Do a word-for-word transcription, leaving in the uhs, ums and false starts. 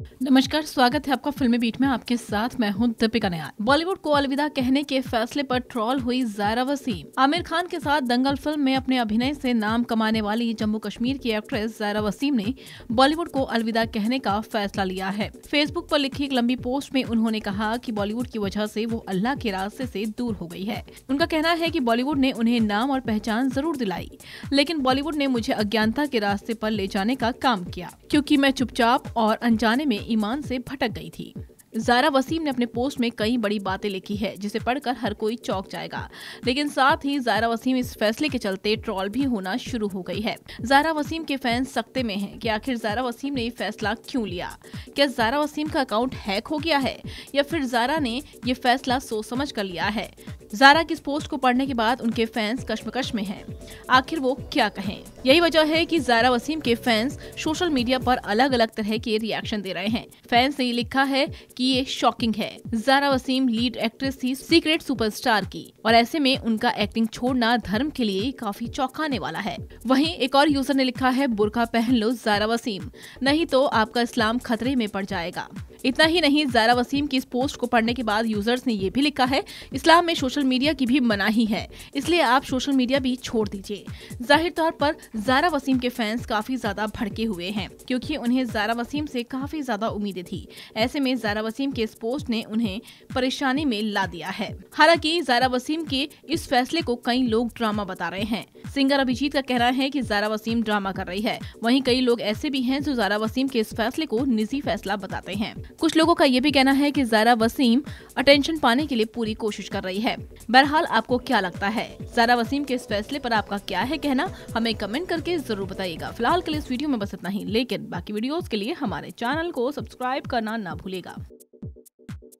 नमस्कार, स्वागत है आपका फिल्मी बीट में। आपके साथ मैं हूं दीपिका नयार। बॉलीवुड को अलविदा कहने के फैसले पर ट्रोल हुई ज़ायरा वसीम। आमिर खान के साथ दंगल फिल्म में अपने अभिनय से नाम कमाने वाली जम्मू कश्मीर की एक्ट्रेस ज़ायरा वसीम ने बॉलीवुड को अलविदा कहने का फैसला लिया है। फेसबुक पर लिखी एक लंबी पोस्ट में उन्होंने कहा कि बॉलीवुड की वजह से वो अल्लाह के रास्ते से दूर हो गई है। उनका कहना है कि बॉलीवुड ने उन्हें नाम और पहचान जरूर दिलाई, लेकिन बॉलीवुड ने मुझे अज्ञानता के रास्ते पर ले जाने का काम किया, क्योंकि मैं चुपचाप और अनजाने में ईमान से भटक गई थी। ज़ायरा वसीम ने अपने पोस्ट में कई बड़ी बातें लिखी है, जिसे पढ़कर हर कोई चौंक जाएगा। लेकिन साथ ही ज़ायरा वसीम इस फैसले के चलते ट्रोल भी होना शुरू हो गई है। ज़ायरा वसीम के फैंस सख्ते में हैं कि आखिर ज़ायरा वसीम ने ये फैसला क्यों लिया। क्या ज़ायरा वसीम का अकाउंट हैक हो गया है या फिर ज़ायरा ने ये फैसला सोच समझ कर लिया है। ज़ायरा की इस पोस्ट को पढ़ने के बाद उनके फैंस कश्मकश में हैं। आखिर वो क्या कहें। यही वजह है कि ज़ायरा वसीम के फैंस सोशल मीडिया पर अलग अलग तरह के रिएक्शन दे रहे हैं। फैंस ने ये लिखा है कि ये शॉकिंग है। ज़ायरा वसीम लीड एक्ट्रेस थी सीक्रेट सुपरस्टार की, और ऐसे में उनका एक्टिंग छोड़ना धर्म के लिए काफी चौंकाने वाला है। वहीं एक और यूजर ने लिखा है, बुर्का पहन लो ज़ायरा वसीम, नहीं तो आपका इस्लाम खतरे में पड़ जाएगा। इतना ही नहीं, ज़ायरा वसीम की इस पोस्ट को पढ़ने के बाद यूजर्स ने ये भी लिखा है, इस्लाम में सोशल मीडिया की भी मनाही है, इसलिए आप सोशल मीडिया भी छोड़ दीजिए। जाहिर तौर पर ज़ायरा वसीम के फैंस काफी ज्यादा भड़के हुए हैं, क्योंकि उन्हें ज़ायरा वसीम से काफी ज्यादा उम्मीदें थी। ऐसे में ज़ायरा वसीम के इस पोस्ट ने उन्हें परेशानी में ला दिया है। हालांकि ज़ायरा वसीम के इस फैसले को कई लोग ड्रामा बता रहे हैं। सिंगर अभिजीत का कहना है कि ज़ायरा वसीम ड्रामा कर रही है। वहीं कई लोग ऐसे भी हैं जो ज़ायरा वसीम के इस फैसले को निजी फैसला बताते हैं। कुछ लोगों का ये भी कहना है कि ज़ायरा वसीम अटेंशन पाने के लिए पूरी कोशिश कर रही है। बहरहाल, आपको क्या लगता है? ज़ायरा वसीम के इस फैसले पर आपका क्या है कहना, हमें कमेंट करके जरूर बताइएगा। फिलहाल के लिए इस वीडियो में बस इतना ही, लेकिन बाकी वीडियोस के लिए हमारे चैनल को सब्सक्राइब करना ना भूलिएगा।